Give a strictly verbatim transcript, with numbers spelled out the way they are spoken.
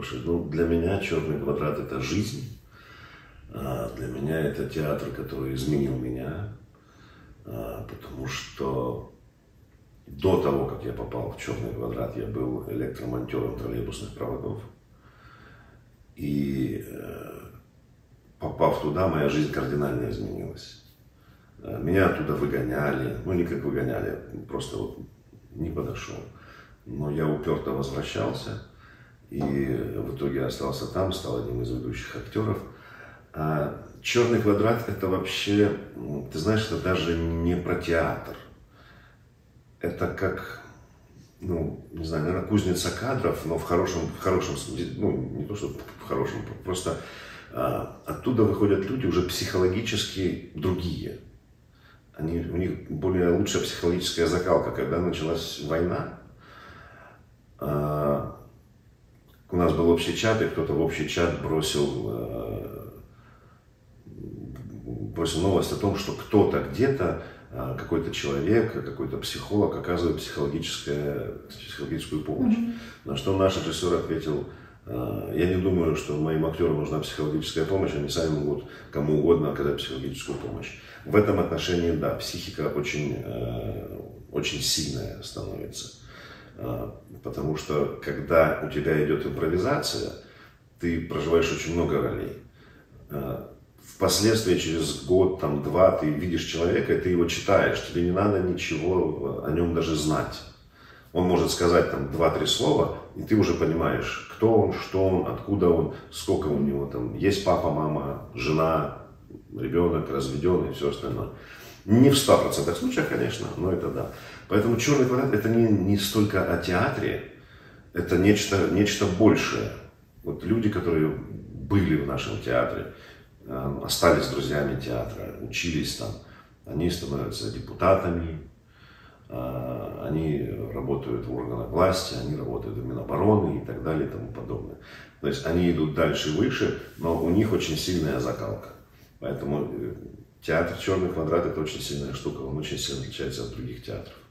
Слушай, ну для меня «Черный квадрат» — это жизнь. Для меня это театр, который изменил меня. Потому что до того, как я попал в «Черный квадрат», я был электромонтером троллейбусных проводов. И попав туда, моя жизнь кардинально изменилась. Меня оттуда выгоняли, ну не как выгоняли, просто вот не подошел. Но я уперто возвращался, и в итоге остался там, стал одним из ведущих актеров. А «Черный квадрат» — это вообще, ты знаешь, это даже не про театр. Это как, ну, не знаю, наверное, кузница кадров, но в хорошем, в хорошем смысле, ну, не то, что в хорошем, просто а, оттуда выходят люди уже психологически другие. Они, у них более лучшая психологическая закалка. Когда началась война, а, у нас был общий чат, и кто-то в общий чат бросил, а, бросил новость о том, что кто-то где-то, а, какой-то человек, какой-то психолог оказывает психологическую помощь. Mm-hmm. На что наш режиссер ответил: я не думаю, что моим актерам нужна психологическая помощь, они сами могут кому угодно оказать психологическую помощь. В этом отношении, да, психика очень, очень сильная становится. Потому что, когда у тебя идет импровизация, ты проживаешь очень много ролей. Впоследствии, через год, там, два, ты видишь человека, и ты его читаешь, тебе не надо ничего о нем даже знать. Он может сказать там два-три слова, и ты уже понимаешь, кто он, что он, откуда он, сколько у него там есть папа, мама, жена, ребенок, разведенный и все остальное. Не в ста процентах случаях, конечно, но это да. Поэтому «Черный квадрат» — это не, не столько о театре, это нечто, нечто большее. Вот люди, которые были в нашем театре, остались друзьями театра, учились там, они становятся депутатами, они работают в органах власти, они работают в Минобороны и так далее и тому подобное. То есть они идут дальше и выше, но у них очень сильная закалка. Поэтому театр «Черный квадрат» — это очень сильная штука, он очень сильно отличается от других театров.